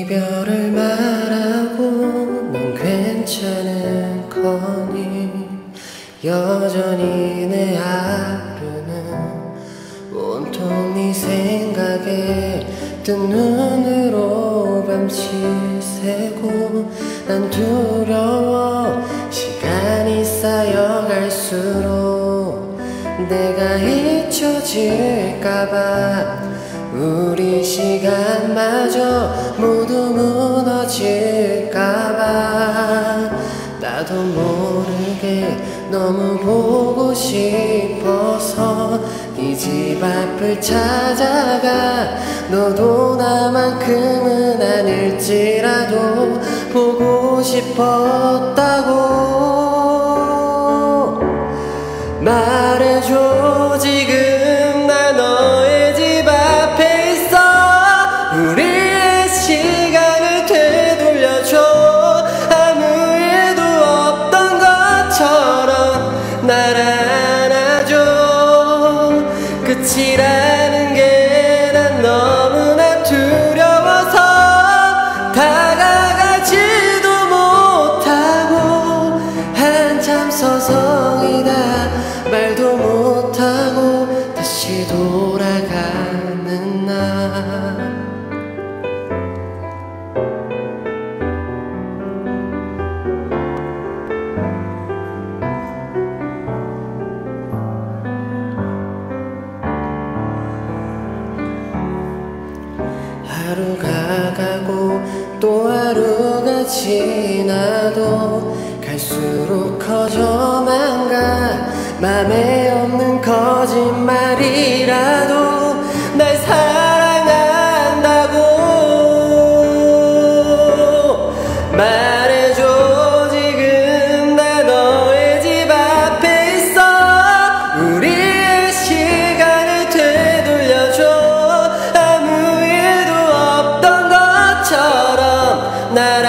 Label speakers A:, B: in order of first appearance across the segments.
A: 이별을 말하고 넌 괜찮은 거니. 여전히 내 하루는 온통 네 생각에 뜬 눈으로 밤시 새고. 난 두려워 시간이 쌓여갈수록 내가 잊혀질까봐. 우리 시간마저 모두 무너질까봐. 나도 모르게 너무 보고 싶어서 네 집 앞을 찾아가. 너도 나만큼은 아닐지라도 보고 싶었다고 말해줘. 지금 나 너의 집 앞에 있어. 우리의 시간을 되돌려줘. 아무 일도 없던 것처럼 날 안아줘. 끝이라는 게 난 너무나 두려워서 다가가지도 못하고 한참 서성이다 말도 못하고 다시 돌아가는 날. 하루가 가고 또 하루가 지나도 갈수록 커져만 가. 맘에 없는 거짓말이라도 날 사랑한다고 말해줘. 지금 나 너의 집 앞에 있어. 우리의 시간을 되돌려줘. 아무 일도 없던 것처럼 날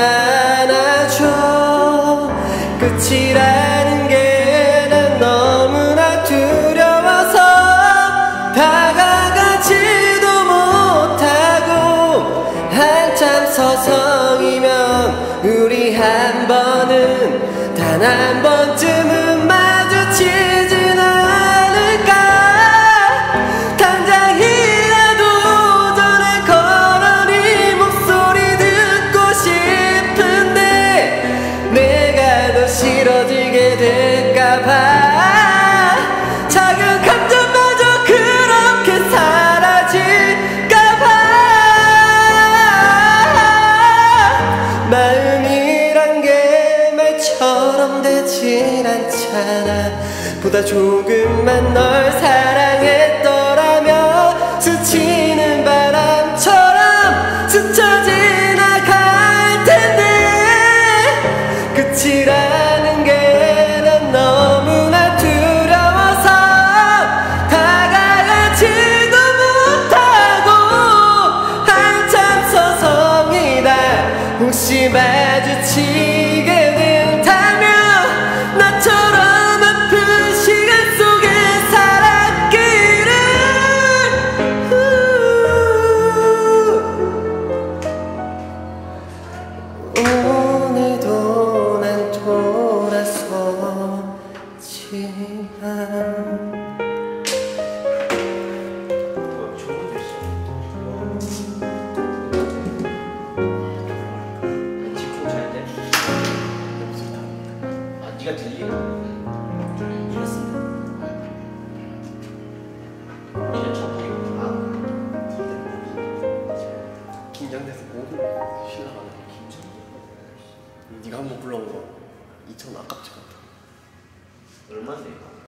A: 안아줘. 끝이라는 게 난 너무나 두려워서 다가가지도 못하고 한참 서성이면 우리 한 번은 단 한 번쯤은 마주치진 않을까. 당장이라도 전에 걸어 네 목소리 듣고 싶은데 내가 더 싫어지게 될까봐. 작은 감정마저 그렇게 사라질까봐. 마음이란 게 말처럼 되진 않잖아. 보다 조금만 널 사랑했더라면 스치는 바람처럼 스쳐 지나갈 텐데. 끝이라는 게 난 너무나 두려워서 다가가지도 못하고 한참 서성이다 혹시 마주치게 된다면 나처럼 아픈 시간 속에 살았기를. 오늘도 난 돌아서지만
B: 네가 들리나? 이랬어. 이제 첫판이구나.
A: 긴장돼서 목을 쉬다가 긴장. 네가 한번 불러온 거 2,000 아깝지 않다.
B: 얼마인데?